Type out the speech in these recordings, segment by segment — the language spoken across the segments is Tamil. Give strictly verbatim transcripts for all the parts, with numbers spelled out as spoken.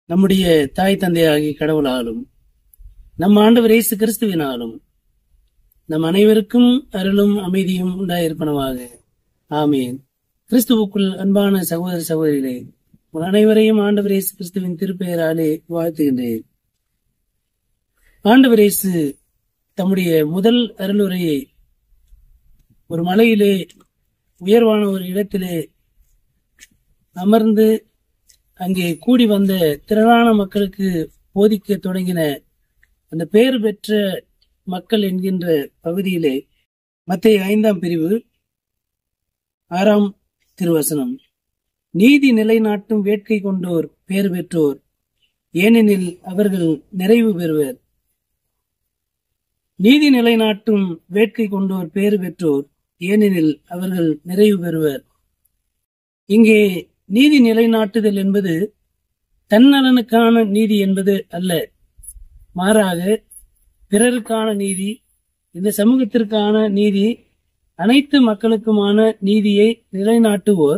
நம்முடைய தாய் தந்தையாகிய கடவுளாலும் நம் ஆண்டவர் இயேசு கிறிஸ்துவினாலும் நம் அனைவருக்கும் அருளும் அமைதியும் உண்டாயிருப்பனவாக. ஆமீன். கிறிஸ்துவுக்குள் அன்பான சகோதர சகோதரிகளே, உங்கள் அனைவரையும் ஆண்டவர் இயேசு கிறிஸ்துவின் திருப்பெயராலே வாழ்த்துகின்றேன். ஆண்டவர் இயேசு தம்முடைய முதல் அருளுரையை ஒரு மலையிலே உயர்வான ஒரு இடத்திலே அமர்ந்து அங்கே கூடி வந்த திரளான மக்களுக்கு போதிக்க தொடங்கின அந்த பெயர் பெற்ற மக்கள் என்கின்ற பகுதியிலே மத்தேயு ஐந்தாம் பிரிவு ஆறாம் திருவசனம், நீதி நிலைநாட்டும் வேட்கை கொண்டோர் பெயர் பெற்றோர், ஏனெனில் அவர்கள் நிறைவு பெறுவர். நீதி நிலைநாட்டும் வேட்கை கொண்டோர் பெயர் பெற்றோர், ஏனெனில் அவர்கள் நிறைவு பெறுவர். இங்கே நீதி நிலைநாட்டுதல் என்பது தன்னலனுக்கான நீதி என்பது அல்ல, மாறாக பிறருக்கான நீதி, இந்த சமூகத்திற்கான நீதி, அனைத்து மக்களுக்குமான நீதியை நிலைநாட்டுவோர்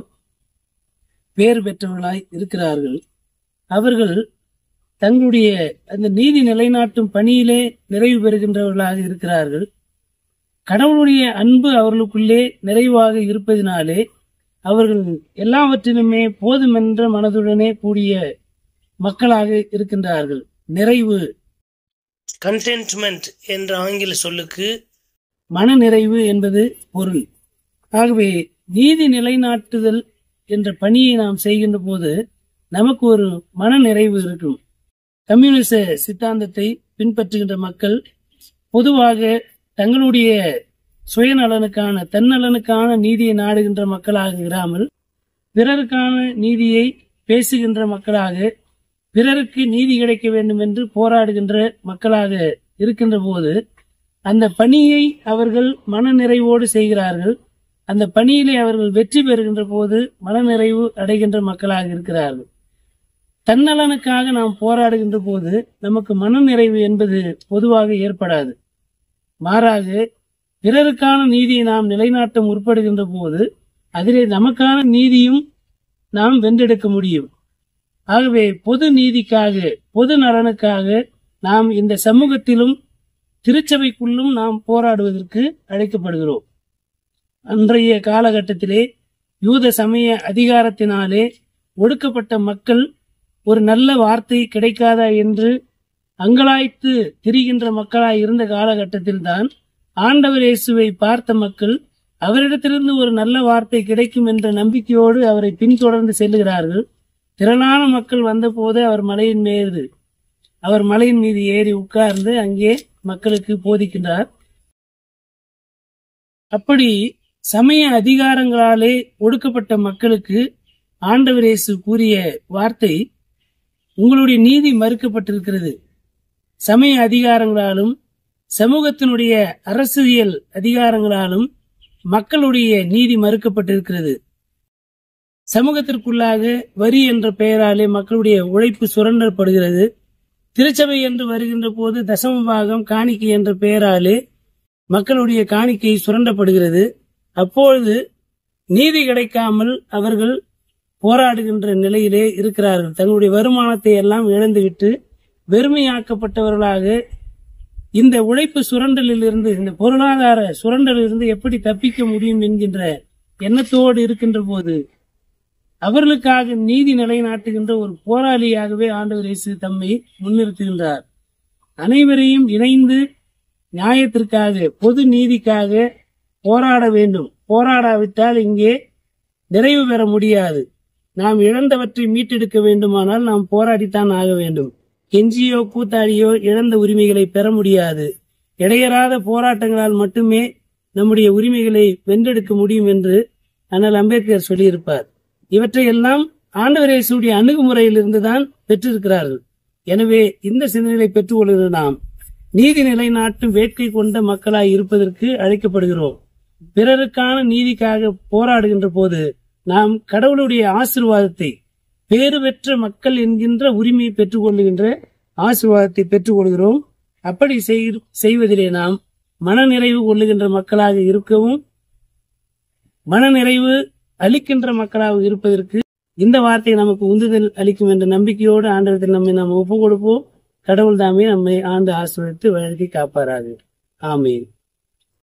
பெயர் பெற்றவர்களாய் இருக்கிறார்கள். அவர்கள் தங்களுடைய அந்த நீதி நிலைநாட்டும் பணியிலே நிறைவு பெறுகின்றவர்களாக இருக்கிறார்கள். கடவுளுடைய அன்பு அவர்களுக்குள்ளே நிறைவாக இருப்பதினாலே அவர்கள் எல்லாவற்றிலுமே போதுமென்ற மனதுடனே கூடிய மக்களாக இருக்கின்றார்கள். நிறைவு, கண்டென்ட்மெண்ட் என்ற ஆங்கில சொல்லுக்கு மன நிறைவு என்பது பொருள். ஆகவே நீதி நிலைநாட்டுதல் என்ற பணியை நாம் செய்கின்ற போது நமக்கு ஒரு மன நிறைவு இருக்கும். கம்யூனிச சித்தாந்தத்தை பின்பற்றுகின்ற மக்கள் பொதுவாக தங்களுடைய சுயநலனுக்கான தன்னலனுக்கான நீதியை நாடுகின்ற மக்களாக இராமல் பிறருக்கான நீதியை பேசுகின்ற மக்களாக, பிறருக்கு நீதி கிடைக்க வேண்டும் என்று போராடுகின்ற மக்களாக இருக்கின்ற போது அந்த பணியை அவர்கள் மன நிறைவோடு செய்கிறார்கள். அந்த பணியிலே அவர்கள் வெற்றி பெறுகின்ற போது மனநிறைவு அடைகின்ற மக்களாக இருக்கிறார்கள். தன்னலனுக்காக நாம் போராடுகின்ற போது நமக்கு மனநிறைவு என்பது பொதுவாக ஏற்படாது. மாறாக பிறருக்கான நீதியை நாம் நிலைநாட்ட முற்படுகின்ற போது அதிலே நமக்கான நீதியும் நாம் வென்றெடுக்க முடியும். ஆகவே பொது நீதிக்காக, பொது நலனுக்காக நாம் இந்த சமூகத்திலும் திருச்சபைக்குள்ளும் நாம் போராடுவதற்கு அழைக்கப்படுகிறோம். அன்றைய காலகட்டத்திலே யூத சமய அதிகாரத்தினாலே ஒடுக்கப்பட்ட மக்கள் ஒரு நல்ல வார்த்தை கிடைக்காதா என்று அங்கலாய்த்து திரிகின்ற மக்களாய் இருந்த காலகட்டத்தில்தான் ஆண்டவர் இயேசுவை பார்த்த மக்கள் அவரிடத்திலிருந்து ஒரு நல்ல வார்த்தை கிடைக்கும் என்ற நம்பிக்கையோடு அவரை பின்தொடர்ந்து செல்லுகிறார்கள். திரளான மக்கள் வந்தபோது அவர் மலையின் மீது அவர் மலையின் மீது ஏறி உட்கார்ந்து அங்கே மக்களுக்கு போதிக்கின்றார். அப்படி சமய அதிகாரங்களாலே ஒடுக்கப்பட்ட மக்களுக்கு ஆண்டவர் இயேசு கூறிய வார்த்தை, உங்களுடைய நீதி மறுக்கப்பட்டிருக்கிறது. சமய அதிகாரங்களாலும் சமூகத்தினுடைய அரசியல் அதிகாரங்களாலும் மக்களுடைய நீதி மறுக்கப்பட்டிருக்கிறது. சமூகத்திற்குள்ளாக வரி என்ற பெயராலே மக்களுடைய உழைப்பு சுரண்டப்படுகிறது. திருச்சபை என்று வருகின்ற போது தசம பாகம் காணிக்கை என்ற பெயராலே மக்களுடைய காணிக்கை சுரண்டப்படுகிறது. அப்பொழுது நீதி கிடைக்காமல் அவர்கள் போராடுகின்ற நிலையிலே இருக்கிறார்கள். தங்களுடைய வருமானத்தை எல்லாம் இழந்துவிட்டு வெறுமையாக்கப்பட்டவர்களாக இந்த உழைப்பு சுரண்டலில் இருந்து, இந்த பொருளாதார சுரண்டலில் இருந்து எப்படி தப்பிக்க முடியும் என்கின்ற எண்ணத்தோடு இருக்கின்ற போது அவர்களுக்காக நீதி நிலைநாட்டுகின்ற ஒரு போராளியாகவே ஆண்டவர் இயேசு தம்மை முன்னிறுத்துகின்றார். அனைவரையும் இணைந்து நியாயத்திற்காக, பொது நீதிக்காக போராட வேண்டும். போராடாவிட்டால் இங்கே நிறைவு பெற முடியாது. நாம் இழந்தவற்றை மீட்டெடுக்க வேண்டுமானால் நாம் போராடித்தான் ஆக வேண்டும். கெஞ்சியோ கூத்தாடியோ இழந்த உரிமைகளை பெற முடியாது. இடையறாத போராட்டங்களால் மட்டுமே நம்முடைய உரிமைகளை வென்றெடுக்க முடியும் என்று அண்ணல் அம்பேத்கர் சொல்லியிருப்பார். இவற்றையெல்லாம் ஆண்டவர் இயேசுடைய அணுகுமுறையிலிருந்து தான் பெற்றிருக்கிறார்கள். எனவே இந்த சிந்தனைகளை பெற்றுக்கொள்கிற நாம் நீதி நிலைநாட்டும் வேட்கை கொண்ட மக்களாய் இருப்பதற்கு அழைக்கப்படுகிறோம். பிறருக்கான நீதிக்காக போராடுகின்ற போது நாம் கடவுளுடைய ஆசீர்வாதத்தை, பேறு பெற்ற மக்கள் என்கின்ற உரிமையை பெற்றுக் கொள்ளுகின்ற ஆசீர்வாதத்தை பெற்றுக் கொள்கிறோம். அப்படி செய்வதிலே நாம் மனநிறைவு கொள்ளுகின்ற மக்களாக இருக்கவும், மனநிறைவு அளிக்கின்ற மக்களாக இருப்பதற்கு இந்த வார்த்தை நமக்கு உந்துதல் அளிக்கும் என்ற நம்பிக்கையோடு ஆண்டவரத்தில் நம்மை நாம் ஒப்பு கொடுப்போம். கடவுள் தாமே நம்மை ஆண்டு ஆசீர்வதித்து வழங்கி காப்பாராக. ஆமீன்.